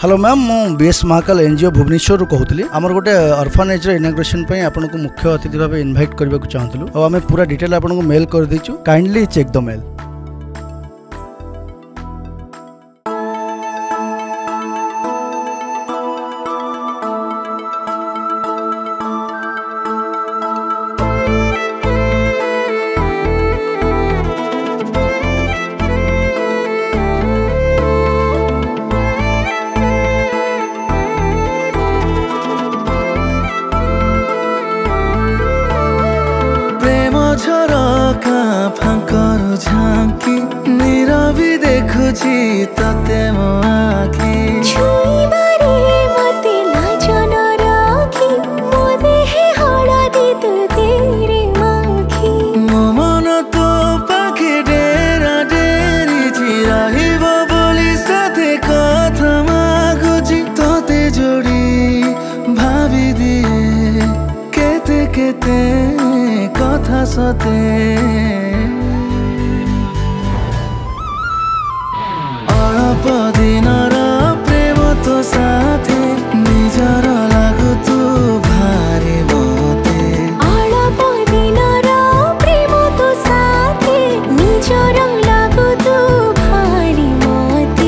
Hello ma'am मु BS Mahakal NGO Bhubaneswar कहूली आमर गोटे अर्फानेज इनाग्रेशन आपको मुख्य अतिथि भाव इनभाइट करने को चाहूँ और आम पूरा डिटेल आपको मेल कर देचु काइंडली चेक द मेल। फांकर झांकी नीरवी देखुची तते मो आखी छुईबारे मते लाजन राखी मो देहे हळदी तू तेरे माखी मो मन तो पाखे डेरा डेरी चिराहिब बोली साथे कथा मागुची तोते जोड़ी भाभी दिए केते केते कथा सते दिनर प्रेम तो साथे निजर लागु तू भारी मते अळप दिनर प्रेम तो साथे निजर लागु तू भारी मते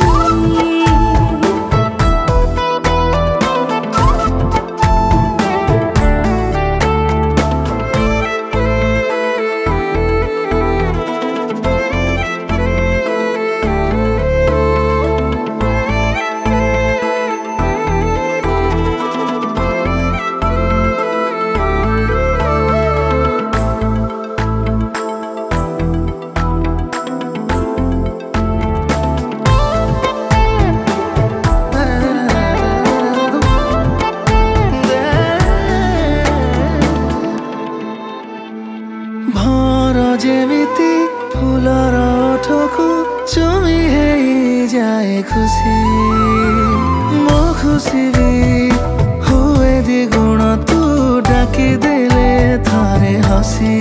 जेमिति फुलर ओठको चुमी हेई जाए खुशी मो खुशी भी हुए द्विगुण तू डाकी देले थारे हसी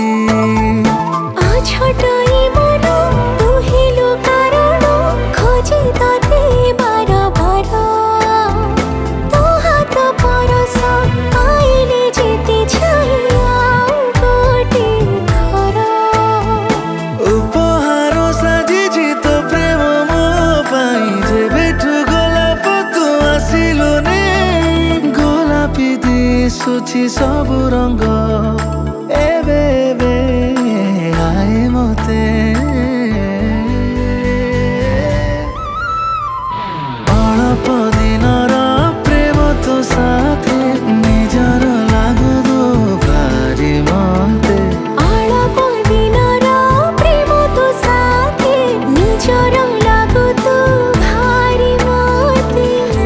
छटाई मन तू हिलो कारण खोजे तते बार बार तो हाथ परस आइले जेते छाया गोटे घर उपहार साजिछि तो प्रेम मो पाई जे बेठु गोलाप तू आसिलु ने गोलापी दिसुछि सबु रंग एबे एबे आए मते अल्प दिनर प्रेम तो साथे निजर लागु दो भारी मते अळप दिनर प्रेम तो साथे निजर लागु तू भारी मते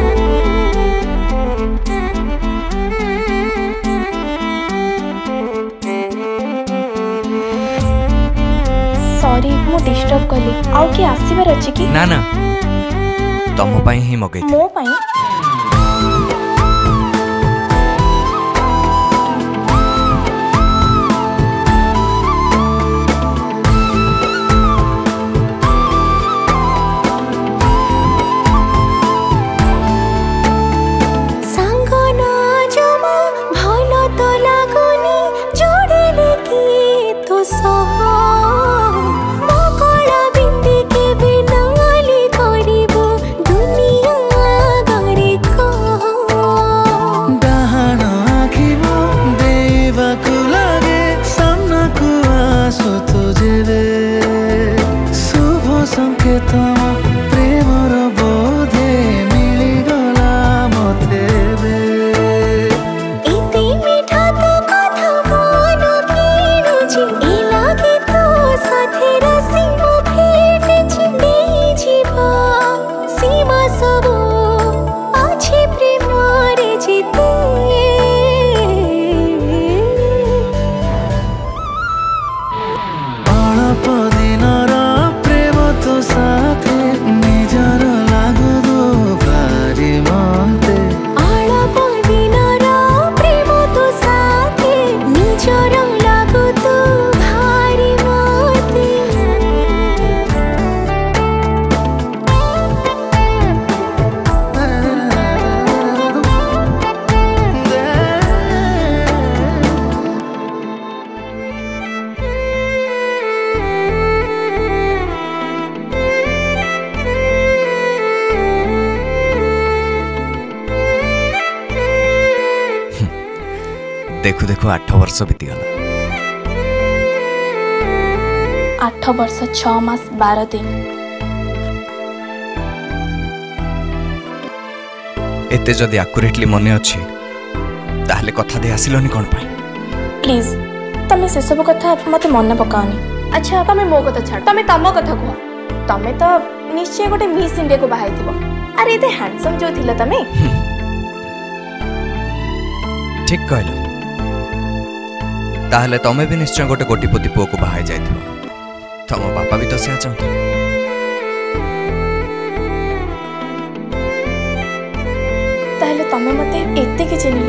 सॉरी मु डिस्टर्ब कली आउ कि आसीबार अछि कि ना ना तम पाई ही मगै मो पाई प्रेमर बोधे मिलिगला मते इते मीठा तो कथा मन किनुछि ए लागे तो साथे रसी मो भेटछि देई जीवा सीमा सब अछि प्रेम रे जीते अल्प दिनर प्रेम तो साथे देखु देखु 8 वर्ष बीतीगला। 8 वर्ष 6 मास 12 दिन। एते जदि एक्यूरेटली मने अछि ताहले कथा दे आसिलोनी कोन पाई? प्लीज तमे से सब कथा मते मन पकाओनी। अच्छा तमे मो कथा छाड़, तमे तम कथा कह। तमे तो निश्चय गोटे मिस इंडिया को बाहाई थिबो। अरे एते हैंडसम जो थिला तमे। ठीक कहलो। ताहले तमे भी निश्चय गोटे कोटिपति पुओ को बाहाई जाइथिबो। तम बापा भी तो से चाहते। ताहले तमे मते एते के चिनिल।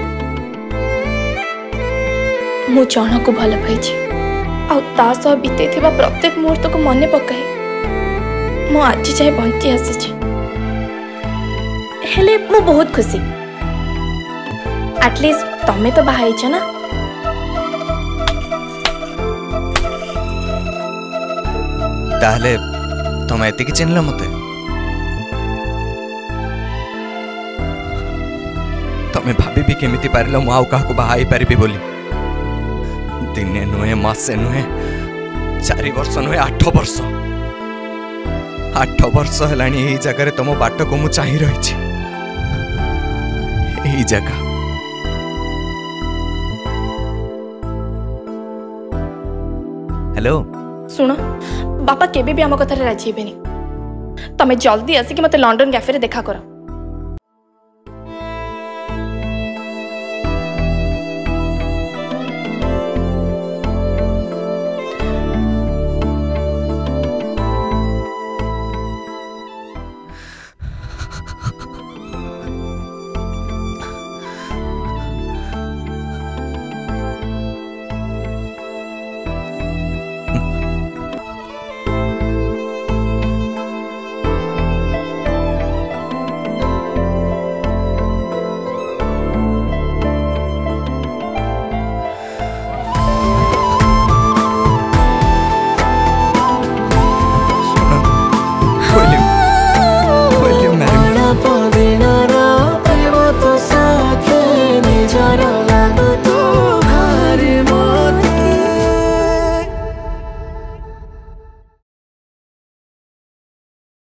मु जन को भल पाइछि आ ता सह बीते थिबा प्रत्येक मुहूर्त को मने पकाए मु आज जाए बंची आसी। हेले मु बहुत खुशी। एटलीस्ट तमे तो बाहाइछ ना। ताहले तुम एति कि चिन्हल मते? तमे भाभी भी केमिति पारिल मु आउ काहको बाहाई पारिबी बोली? दिने नुहे मासे नुहे 4 वर्ष नुहे 8 वर्ष। 8 वर्ष हेलानी एही जगह तुम बाट को मु चाहि रहिछि। एही जगह हेलो सुनो बापा केबे भी आम कथा राजी हेबेनी। तमे जल्दी आसिक मते लंडन कैफे रे देखा करो।